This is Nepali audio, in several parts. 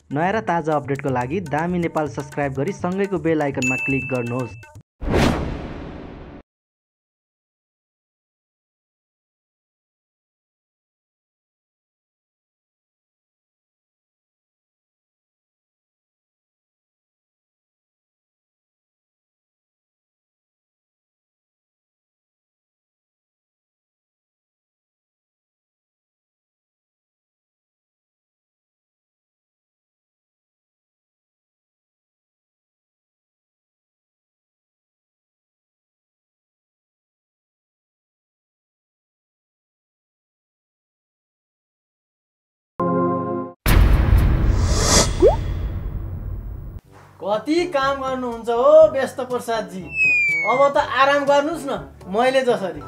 नयाँ र ताजा अपडेटको लागि दामी नेपाल सब्स्क्राइब गरी सँगैको बेल आइकनमा क्लिक गर्नुहोस्। कति काम गर्नुहुन्छ हो व्यस्त प्रसाद जी। अब त आराम गर्नुस् न मैले जसरी।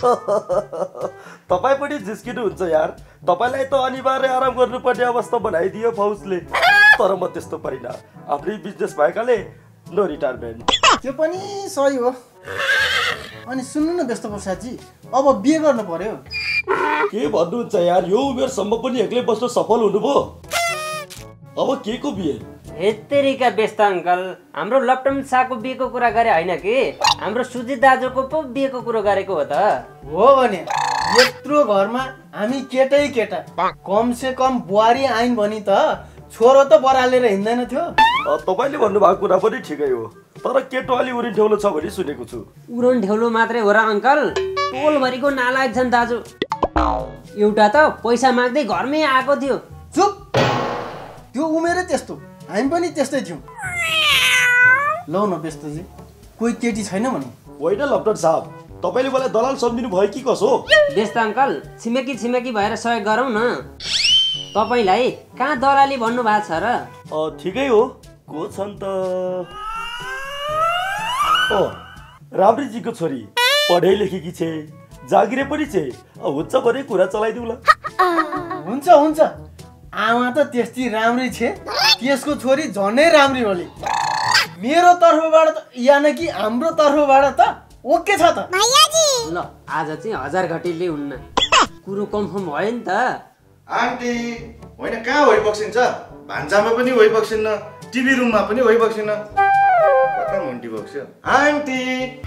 तपाईँ पनि जिस्किनुहुन्छ यार। तपाईँलाई त अनिवार्य आराम गर्नुपर्ने अवस्था बनाइदियो फौजले। तर म त्यस्तो परिन। आफ्नै बिजनेस भएकाले नो रिटायरमेन्ट। त्यो पनि सही हो। अनि सुन्नु न व्यस्त प्रसाद जी, अब बिहे गर्नु पर्यो। के भन्नुहुन्छ यार, यो उमेरसम्म पनि एक्लै बस्न सफल हुनुभयो। अब के को बिहे? हेत्तेरीका व्यस्त अङ्कल, हाम्रो लप्टन शाहको बिहेको कुरा गरे होइन कि हाम्रो सुजित दाजुको पो बिहेको कुरो गरेको हो त। हो भने यत्रो घरमा हामी केटै केटा, कम से कम बुहारी आइन भनी त छोरो त बरालेर हिँड्दैन थियो। तपाईँले भन्नुभएको कुरा पनि ठिकै हो, तर केटो अलि उरिन ढेउलो छ भनी सुनेको छु। उरन ढेउलो मात्रै हो र अङ्कल, टोलभरिको नालायक छन् दाजु। एउटा त पैसा माग्दै घरमै आएको थियो। चुप, त्यो उमेरै त्यस्तो, हामी पनि त्यस्तै थियौँ। लौ न व्यस्तजी, कोही केटी छैन भने? होइन लप्टन साहब, तपाईँले मलाई दलाल सम्झिनु भयो कि कसो? व्यस्त अङ्कल, छिमेकी भएर सहयोग गरौँ न। तपाईँलाई कहाँ दलाली भन्नु भएको छ र? ठिकै हो। को छन् त? राम्रीजीको छोरी, पढाइ लेखेकी छे, जागिरे पनि छे। हुन्छ भने कुरा चलाइदिउँला। हुन्छ हुन्छ, आमा त त्यस्तै राम्री छे, त्यसको छोरी झनै राम्री होली। मेरो तर्फबाट त यानि कि हाम्रो तर्फबाट त ओके छ त। ल आज चाहिँ 1000 घटीले हुन्न, कुरो कन्फर्म भयो नि त। आन्टी होइन, कहाँ भइबक्सिन्छ? भान्सामा पनि भइबक्सिन्न, टिभी रुममा पनि भइबक्सिन्न, कता मुन्टी बक्स्यो आन्टी?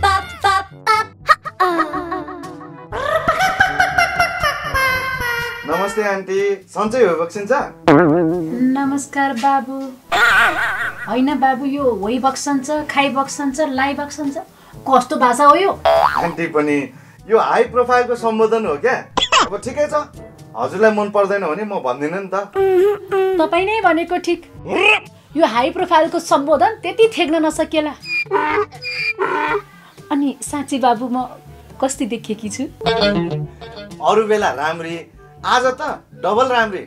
नमस्ते आन्टी, सन्चै भइबक्सिन्छ? नमस्कार बाबु। होइन बाबु, यो भइबक्सन्छ, खाइबक्सन्छ, लाइबक्सन्छ, कस्तो भाषा हो यो? आन्टी पनि यो हाई प्रोफाइलको सम्बोधन हो क्या। अब ठिकै छ, हजुरलाई मन पर्दैन भने म भन्दिनँ नि त। तपाईँ नै भनेको ठिक, यो हाई प्रोफाइलको सम्बोधन त्यति ठेक्न नसकेला। अनि साँच्ची बाबु, म कस्ती देखेकी छु? अरू बेला राम्री, आज त डबल राम्री।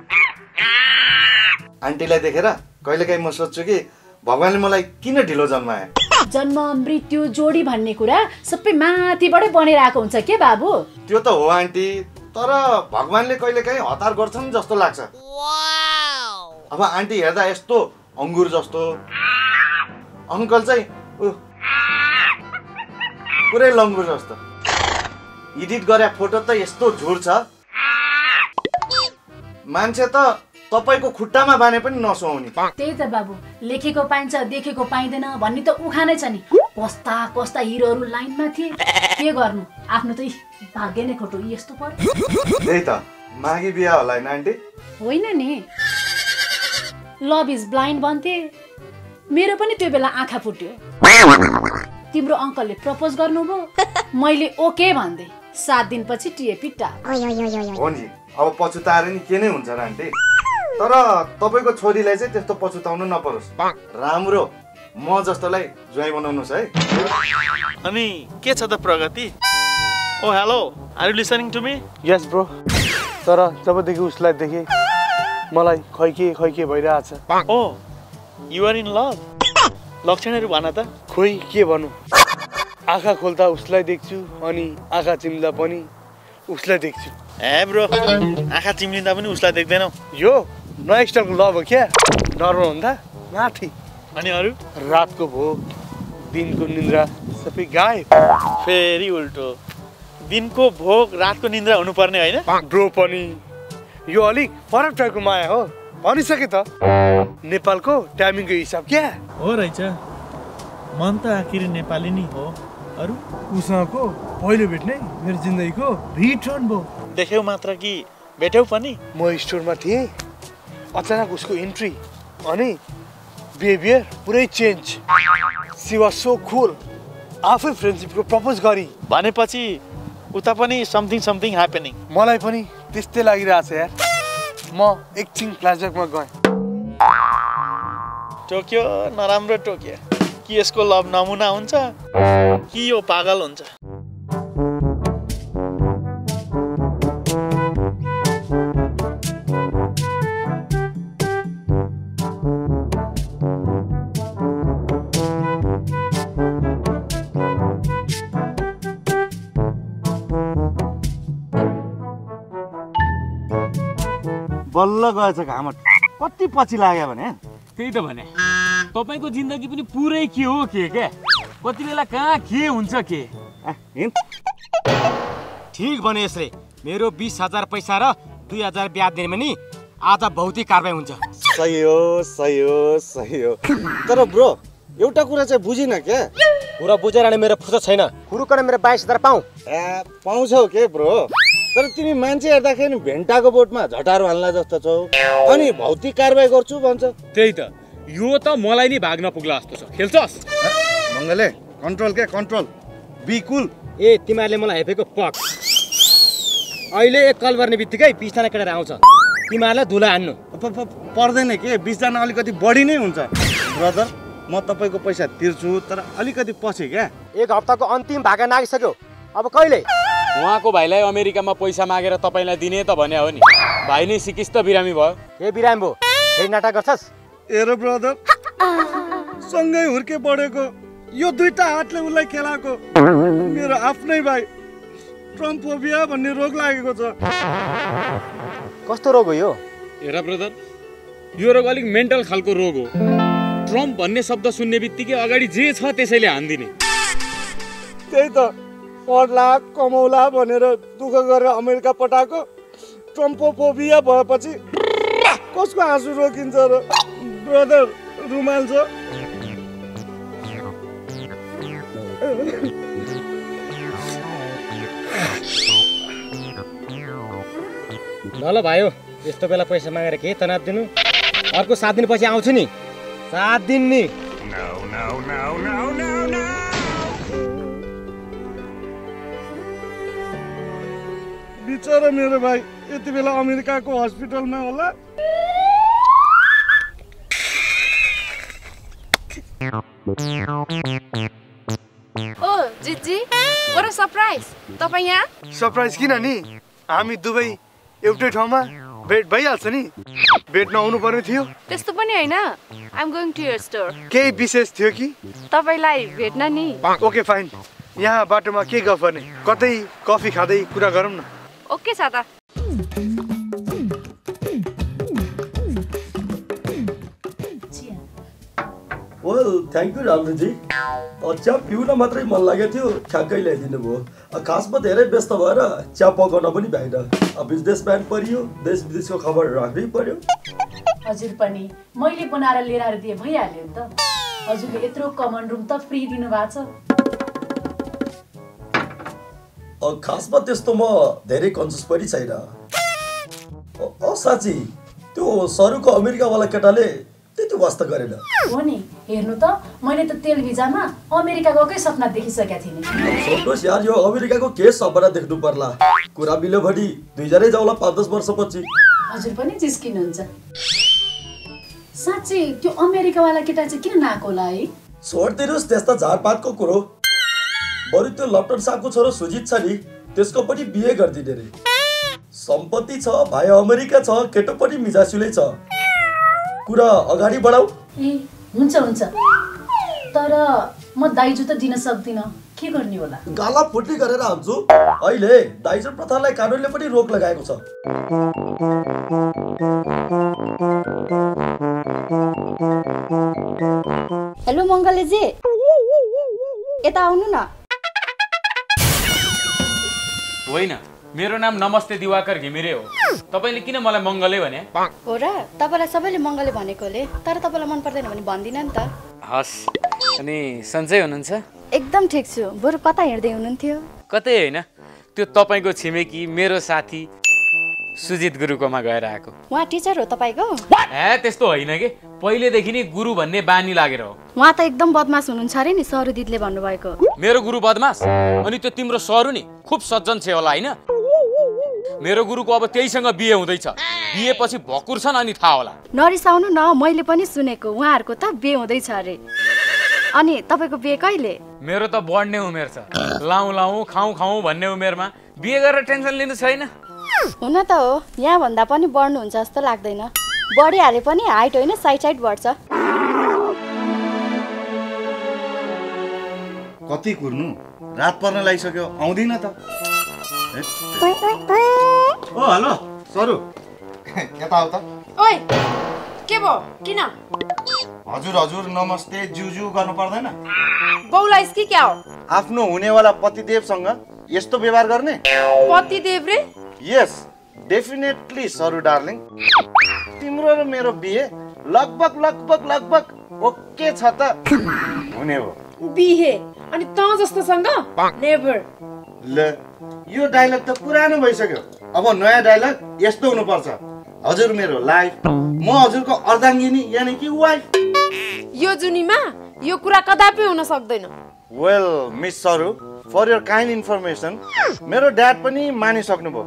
आन्टीलाई देखेर कहिलेकाहीँ म सोध्छु कि भगवानले मलाई किन ढिलो जन्माए। जन्म मृत्यु जोडी भन्ने कुरा सबै माथिबाटै बनेर आएको हुन्छ के बाबु? त्यो त हो आन्टी, तर भगवानले कहिलेकाहीँ हतार गर्छन् जस्तो लाग्छ। अब आन्टी हेर्दा यस्तो अङ्गुर जस्तो, अङ्कल चाहिँ पुरै लङ्गुर जस्तो। एडिट गरे फोटो त यस्तो झुर छ, मान्छे त तपाईको खुट्टामा बाने पनि नसुहाउने। त्यही त बाबु, लेखेको पाइन्छ देखेको पाइँदैन भन्ने त उखानै छ नि। कस्ता कस्ता हिरोहरू लाइनमा थिए, के गर्नु, आफ्नो त भाग्य नै खोटो यस्तो पर्यो। त्यही त मागी बिहा होला हैन आन्टी? होइन नि, लभ इज ब्लाइन्ड भन्थे, मेरो पनि त्यो बेला आँखा फुट्यो। तिम्रो अङ्कलले प्रपोज गर्नुभयो, मैले ओके भन्दै 7 दिनपछि टिएपी टाप। हो नि, अब पछुताएर नि के नै हुन्छ र आन्टी। तर तपाईको छोरीलाई चाहिँ त्यस्तो पछुताउनु नपरोस्। राम्रो म जस्तोलाई ज्वाइँ बनाउनुस् है। अनि के छ त Pragati? Oh hello, are you listening to me? Yes bro. तर जबदेखि उसलाई देखे मलाई खैके भइरहेछ। Oh you are in love? लक्षणहरू भन त। खोइ के भनौँ, आँखा खोल्दा उसलाई देख्छु, अनि आँखा चिम्दा पनि उसलाई देख्छु। ए ब्रो, आँखा चिम्लिँदा पनि उसलाई देख्दैनौ? यो नयाँ स्टाइलको लभ हो क्या, डराउनुभन्दा माथि। अनि अरू? रातको भोग, दिनको निन्द्रा सबै गायब। फेरि उल्टो, दिनको भोग रातको निन्द्रा हुनुपर्ने होइन? ब्रो पनि यो अलिक फरक टाइपको माया हो, भनिसके त नेपालको टाइमिङको हिसाब क्या हो रहेछ मन त आखिर नेपाली नै हो अरू उसँगको पहिलो भेट्ने मेरो जिन्दगीको रिटर्न भयो देख्यौ मात्र कि भेट्यौ पनि म स्टोरमा थिएँ अचानक उसको इन्ट्री अनि बिहेभियर पुरै change she was so cool आफै फ्रेन्डसिपको प्रपोज गरी भनेपछि उता पनि समथिङ ह्यापनिङ मलाई पनि त्यस्तै लागिरहेछ यार म एकछिन फ्ल्यासब्याकमा गएँ टोक्यो नराम्रो टोक्यो कि यसको लभ नमुना हुन्छ कि यो पागल हुन्छ बल्ल गएछ घाम कति पछि लाग्यो भने त्यही त भने तपाईको जिन्दगी पनि पुरै के हो के क्या कति बेला कहाँ के हुन्छ के ठीक भने यसले मेरो 20,000 पैसा र 2,000 ब्याज दिनेमा नि आज भौतिक कारबाही हुन्छ सही हो तर ब्रो एउटा कुरा चाहिँ बुझिन क्या कुरा बुझेर नि मेरो फुर्सद छैन कुरुकन मेरो 22,000 पाऊ पाउँछौ के ब्रो तर तिमी मान्छे हेर्दाखेरि भेन्टाको बोटमा झटारो हाल्ला जस्तो छौ अनि भौतिक कारबाही गर्छु भन्छ त्यही त यो त मलाई नि भाग्न पुग्ला जस्तो छ खेल्छस् मङ्गले कन्ट्रोल के कन्ट्रोल बी कुल ए तिमीहरूले मलाई हेपेको पक अहिले एक कल गर्ने बित्तिकै 20 जना केटाहरू आउँछ तिमीहरूलाई धुला हान्नु पर्दैन के 20 जना अलिकति बढी नै हुन्छ ब्रदर म तपाईको पैसा तिर्छु तर अलिकति पछि क्या एक हप्ताको अन्तिम भागा नागिसक्यो अब कहिले उहाँको भाइलाई अमेरिकामा पैसा मागेर तपाईलाई दिने त भने हो नि भाइ नै सिकिस त बिरामी भयो के बिरामी भयो फेरि नाटक गर्छस् हेर ब्रदर सँगै हुर्के बढेको यो दुईटा हातले उसलाई खेलाएको मेरो आफ्नै भाइ ट्रम्पोबिया भन्ने रोग लागेको छ कस्तो रोग हो यो हेर ब्रदर यो रोग अलिक मेन्टल खालको रोग हो ट्रम्प भन्ने शब्द सुन्ने बित्तिकै अगाडि जे छ त्यसैले हान्दिने त्यही त पढ्ला कमाउला भनेर दुःख गरेर अमेरिका पठाएको ट्रम्पोफोबिया भएपछि कसको आँसु रोकिन्छ र ब्रदर रुमाल छ ल भाइयो यस्तो बेला पैसा मागेर के तनाव दिनु अर्को 7 दिनपछि आउँछु नि 7 दिन नि बिचरा मेरो भाइ यति बेला अमेरिकाको हस्पिटलमा होला ओ जिजी what a surprise तपाईं यहाँ सरप्राइज किन नि हामी दुवै एउटै ठाउँमा भेट भइहाल्छ नि भेट नहुनु पर्ने थियो त्यस्तो पनि हैन I'm going to your store केही विशेष थियो कि तपाईलाई भेट्न नि ओके फाइन यहाँ बाटोमा के गफ गर्ने कतै कफी खाँदै कुरा गरौँ न ओके सादा वेल थ्याङ्क यू रामजी चिया पिउन मात्रै मन लागेको थियो ठ्याक्कै ल्याइदिनु भयो खासमा धेरै व्यस्त भएर चिया पकाउन पनि भएन बिजनेसम्यान परियो देश विदेशको खबर राख्नै पर्यो हजुर पनि मैले बनाएर लिएर आएर दिए भइहाल्यो नि त हजुरले यत्रो कमन रुम त फ्री दिनु भएको छ खासमा त्यस्तो म धेरै कन्जुस पनि छैन साँच्ची त्यो सरुको अमेरिकावाला केटाले त्यति वास्ता गरेन हो नि हेर्नु त मैले त तेल भिजामा अमेरिका गएकै सपना देखिसकेका थिएँ सोध्नुहोस् यार यो अमेरिकाको के सपना देख्नु पर्ला कुरा मिल्यो भने 2000 जाउला 5-10 वर्षपछि हजुर पनि जिस्किनुहुन्छ साँच्चै त्यो अमेरिकावाला केटा चाहिँ किन नआएको होला है छोड्दिनुहोस् त्यस्ता झारपातको कुरो बरु त्यो लप्टन साहबको छोरो सुजित छ नि त्यसको पनि बिहे गरिदिने रे सम्पत्ति छ भाइ अमेरिका छ केटो पनि मिजासुलै छ कुरा अगाडि बढाऊ ए हुन्छ तर म दाइजो त दिन सक्दिन के गर्ने होला गाला फुट्ली गरेर हान्छु अहिले दाइजो प्रथालाई कानुनले पनि रोक लगाएको छ हेलो मङ्गलेजी यता आउनु न होइन मेरो नाम नमस्ते दिवाकर घिमिरे हो तपाईले किन मलाई मङ्गले भने? हो र तपाईँलाई सबैले मङ्गले भनेकोले, तर तपाईँलाई मन पर्दैन भने भन्दिनँ नि त। हस्, अनि सन्चै हुनुहुन्छ? एकदम ठिक छु। बरु कता हिँड्दै हुनुहुन्थ्यो? कतै होइन, त्यो तपाईँको छिमेकी मेरो साथी सुजित गुरुकोमा गएर आएको। उहाँ टिचर हो तपाईँको? त्यस्तो होइन कि, पहिलेदेखि नै गुरु भन्ने बानी लागेर हो। उहाँ त एकदम बदमास हुनुहुन्छ अरे नि, सरू दिदीले भन्नुभएको। मेरो गुरु बदमास? अनि त्यो तिम्रो सरू नि खुब सज्जन छ होला होइन? मेरो गुरुको अब त्यहीसँग बिहे हुँदैछ। बिहे पछि भकुर छन् अनि थाहा होला। नरिसाउनु न, मैले पनि सुनेको उहाँहरूको त बिहे हुँदैछ अरे। अनि तपाईँको बिहे कहिले? मेरो त बढ्ने उमेर छ। लाउँ लाउँ खाउँ खाउँ भन्ने उमेरमा बिहे गरेर टेन्सन लिनु छैन। हुन त हो, यहाँ भन्दा पनि बढ्नुहुन्छ जस्तो लाग्दैन। बढिहाले पनि हाइट होइन, साइड बढ्छ। कति कुर्नु, रात पर्न लागिसक्यो, आउँदैन त। ओ हेलो सरू, यता आऊ त। ओइ के भयो, किन? हजुर हजुर नमस्ते जुजु गर्नु पर्दैन? बौला इसकी क्या हो? आफ्नो हुनेवाला पतिदेवसँग यस्तो व्यवहार गर्ने? पतिदेव रे? Yes definitely Saru darling. तिम्रो र मेरो बिहे लगभग लगभग लगभग ओके छ त हुने हो। बिहे अनि त जस्तोसँग? नेभर। ल यो डायलग त पुरानो भइसक्यो, अब नयाँ डायलग यस्तो हुनुपर्छ। हजुर मेरो लाइफ, म हजुरको अर्धाङ्गिनी यानि कि वाइफ। यो जुनीमा यो कुरा कदापि हुन सक्दैन। Well miss Saru, for your kind information, मेरो ड्याड पनि मानिसक्नुभयो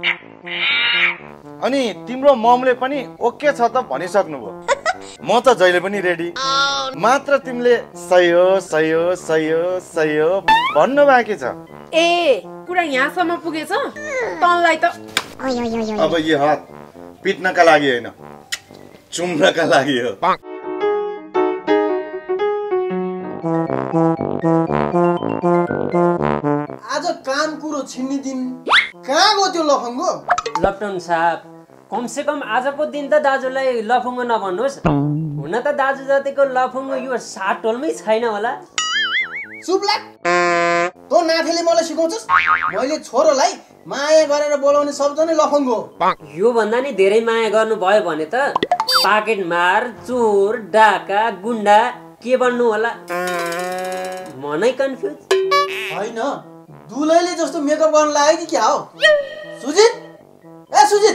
अनि तिम्रो ममले पनि ओके छ त भनिसक्नुभयो। म त जहिले पनि रेडी, मात्र तिमीले सही हो सही हो सही हो सही हो भन्नु बाँकी छ। ए कुरा यहाँसम्म पुगेछ तँलाई त। अब यो हात पिट्नका लागि होइन, चुम्नका लागि हो। आज काम कुरो छिन्नी दिन कहाँ गयो त्यो लफङ्गो? लप्टन साहब, कमसे कम आजको दिन त दाजुलाई लफङ्गो नभन्नुहोस्। हुन त दाजु जतिको लफङ्गो यो साटोलमै छैन होला। चुप लाग, तँ नाथेले मलाई सिकाउँछस्? मैले छोरोलाई माया गरेर बोलाउने शब्द नै लफङ्गो हो। यो भन्दा नि धेरै माया गर्नु भयो भने त पाकेट मार, चोर, डाका, गुन्डा के भन्नु होला? मनै कन्फ्युज। होइन, दुलैले जस्तो मेकअप गर्न लाग्यो कि क्या हो? सुजित, ए सुजित।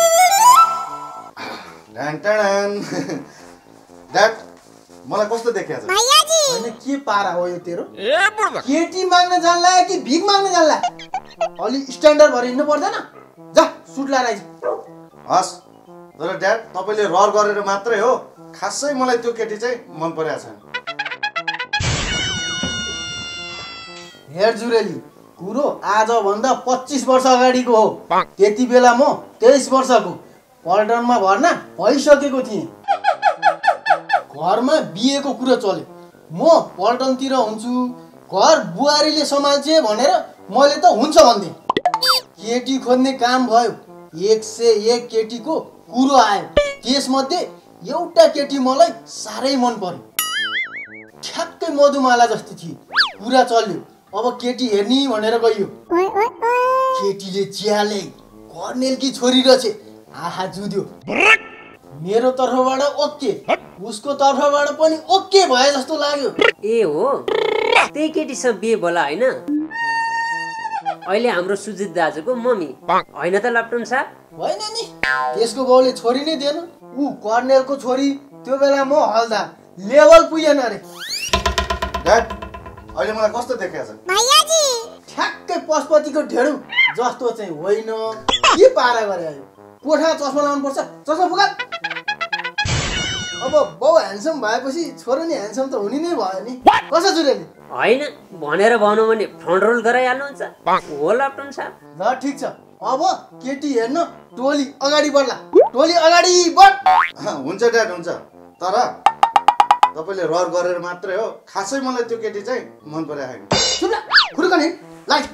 ड्याड मलाई कस्तो देखिया छ? होइन के पारा हो यो तेरो? केटी माग्न जान्ला कि भिख माग्न जान्ला? अलि स्ट्यान्डर्ड भएर हिँड्नु पर्दैन? जा सुट लाएर आइज। हस्, तर ड्याड तपाईँले रहर गरेर मात्रै हो, खासै मलाई त्यो केटी चाहिँ मन परेको छैन। हेर जुरेली, कुरो आजभन्दा 25 वर्ष अगाडिको हो। त्यति बेला म 23 वर्षको पल्टनमा भर्ना भइसकेको थिएँ। घरमा बिहेको कुरा चल्यो, म पल्टनतिर हुन्छु, घर बुहारीले सम्हाल्छे भनेर मैले त हुन्छ भन्थे। केटी खोज्ने काम भयो, 101 केटीको कुरो आयो। त्यसमध्ये एउटा केटी मलाई साह्रै मन पर्यो, ठ्याक्कै मधुमाला जस्तै थिए। कुरा चल्यो, अब केटी हेर्ने भनेर गइयो। केटीले चिहाले कर्नेलकी छोरी रहेछ। आहा जुद्यो। मेरो तर्फबाट ओके, उसको तर्फबाट पनि ओके भए जस्तो लाग्यो। ए हो, त्यही केटीसँग बिहे बोला होइन? अहिले हाम्रो सुजित दाजुको मम्मी होइन त लप्टन साहब? होइन नि, त्यसको बाउले छोरी नै दिएन। ऊ कर्नेलको छोरी, त्यो बेला म हल्दार, लेभल पुगेन अरे। ड्याड अहिले मलाई कस्तो देखिया छ? ठ्याक्कै पशुपतिको ढेडु जस्तो चाहिँ होइन। के पारा गरे आयो? कोठा चस्मा लाउनु पर्छ, चस्मा फुका। अब बाउ ह्यान्डसम भएपछि छोरो नि ह्यान्डसम त हुने नै भयो नि। कसो जुरेली? होइन भनेर भनौँ भने फ्रन्ट रोल गराइहाल्नुहुन्छ हो लप्टन साहब। ल ठिक छ, अब केटी हेर्न टोली अगाडि बढ्ला। टोली अगाडि बढ। हुन्छ ड्याड हुन्छ, तर तपाईँले रहर गरेर मात्रै हो, खासै मलाई त्यो केटी चाहिँ मन परेको छैन। सुन खुर्कने लाइट।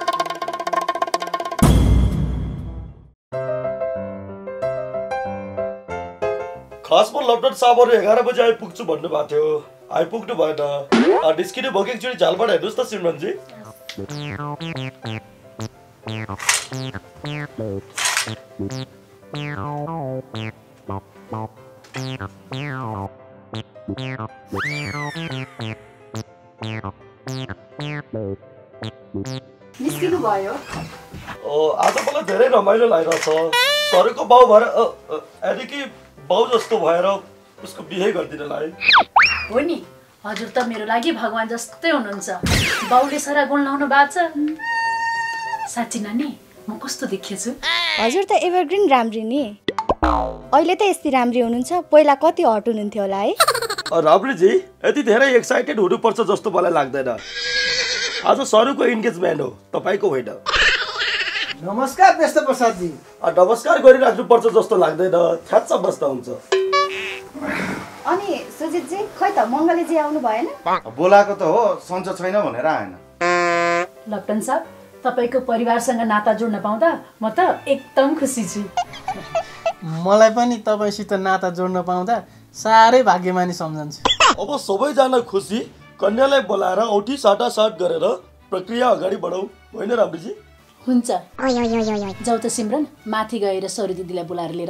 खासमा लप्टन साहबहरू 11 बजे आइपुग्छु भन्नुभएको थियो, आइपुग्नु भएन। निस्किनु भएको एकचोटि झालबाट हेर्नुहोस् त सिमरनजी। निस्किनु भयो आज मलाई धेरै रमाइलो लागिरहेछ सरको बाउ भएर एडिकी बाउ जस्तो भएर उसको बिहे गरिदिन लाग्यो हो नि हजुर त मेरो लागि भगवान जस्तै हुनुहुन्छ बाउले सारा गुण लाउनु भएको छ साँच्ची नानी म कस्तो देखिएछु हजुर त एभरग्रिन राम्री नि अहिले त यति राम्री हुनुहुन्छ पहिला कति हट हुनुहुन्थ्यो होला है राम्रीजी यति धेरै एक्साइटेड हुनुपर्छ जस्तो मलाई लाग्दैन आज सरुको इन्गेजमेन्ट हो तपाईको होइन नमस्कार व्यस्त प्रसादजी नमस्कार गरिराख्नुपर्छ जस्तो लाग्दैन छ्याच्च बस्दा हुन्छ अनि सुजितजी खै त मङ्गलेजी आउनु भएन बोलाएको त हो सन्चो छैन भनेर आएन लप्टन साहब तपाईको परिवारसँग नाता जोड्न पाउँदा म त एकदम खुसी छु मलाई पनि तपाईसित नाता जोड्न पाउँदा साह्रै भाग्यमानी सम्झन्छु अब सबैजना खुसी कन्यालाई बोलाएर औठी साटासाट गरेर प्रक्रिया अगाडि बढाऊ होइन राम्रीजी हुन्छ जाऊ त सिमरन माथि गएर सरू दिदीलाई बोलाएर लिएर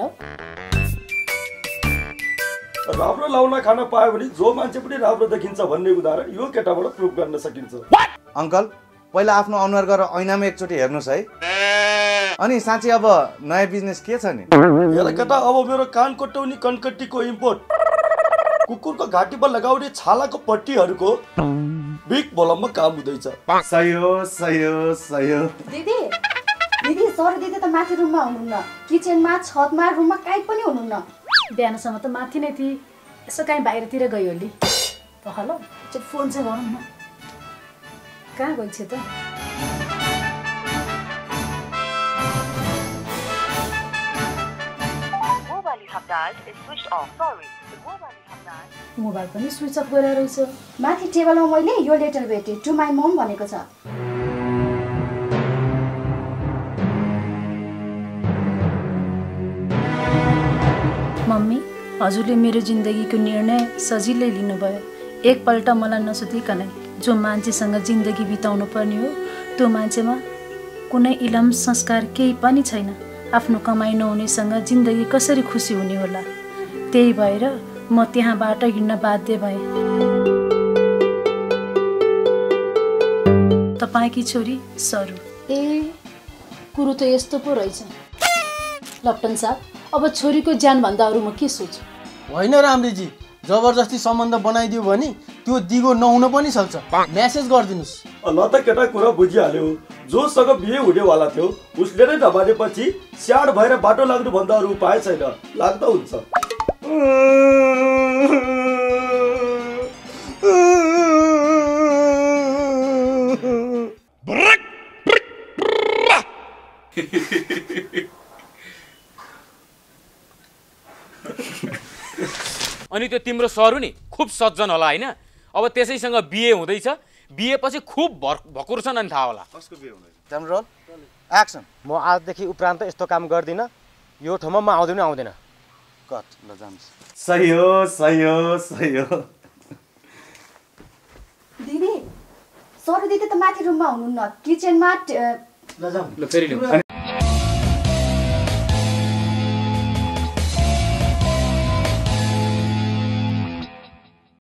राम्रो लाउन खान पायो भने जो मान्छे पनि राम्रो देखिन्छ भन्ने उदाहरण यो केटाबाट प्रुभ गर्न सकिन्छ अङ्कल पहिला आफ्नो अनुहार गरेर ऐनामा एकचोटि हेर्नुहोस् है अनि साँच्चै अब नयाँ बिजनेस के छ नि हेर केटा अब मेरो कान कटाउने कनकट्टीको इम्पोर्ट कुकुरको घाँटीमा लगाउने छालाको पट्टीहरूको बिग भोलममा काम हुँदैछ सही दिदी दिदी सर दिदी त माथि रुममा हुनुहुन्न किचनमा छतमा रुममा कहीँ पनि हुनुहुन्न बिहानसम्म त माथि नै थिए यसो कहीँ बाहिरतिर गयो होली पखाल फोन चाहिँ गरौँ न कहाँ गइछ त मोबाइल पनि स्विच अफ गरेर रहेछ माथि टेबलमा मैले यो लेटर भेटेँ टु माई मम भनेको छ मम्मी हजुरले मेरो जिन्दगीको निर्णय सजिलै लिनुभयो एकपल्ट मलाई नसोधिकनै जो मान्छेसँग जिन्दगी बिताउनु पर्ने हो त्यो मान्छेमा कुनै इलम संस्कार केही पनि छैन आफ्नो कमाइ नहुनेसँग जिन्दगी कसरी खुसी हुने होला त्यही भएर म त्यहाँबाट हिँड्न बाध्य भएँ तपाईँकी छोरी सरू ए कुरो त यस्तो पो रहेछ लप्टन साहब अब छोरीको ज्यानभन्दा अरू म के सोच्छु होइन राम्रीजी जबरजस्ती सम्बन्ध बनाइदियो भने त्यो दिगो नहुन पनि सक्छ मेसेज गरिदिनुस् ल त केटा कुरा बुझिहाल्यो जोसँग बिहे हुनेवाला थियो उसले नै नमानेपछि स्याड भएर बाटो लाग्नु भन्दा अरू उपाय छैन लाग्दा हुन्छ अनि त्यो तिम्रो सरू नि खुब सज्जन होला होइन अब त्यसैसँग बिहे हुँदैछ बिहे पछि खुब भकुर्छन् अनि थाहा होला कसको बिहे हुँदैछ रोल एक्सन म आजदेखि उपरान्त यस्तो काम गर्दिन यो ठाउँमा म आउँदैन कट ल जान्छ सही हो दिदी सरू दिदी त माथि रुममा हुनुहुन्न किचनमा ल फेरि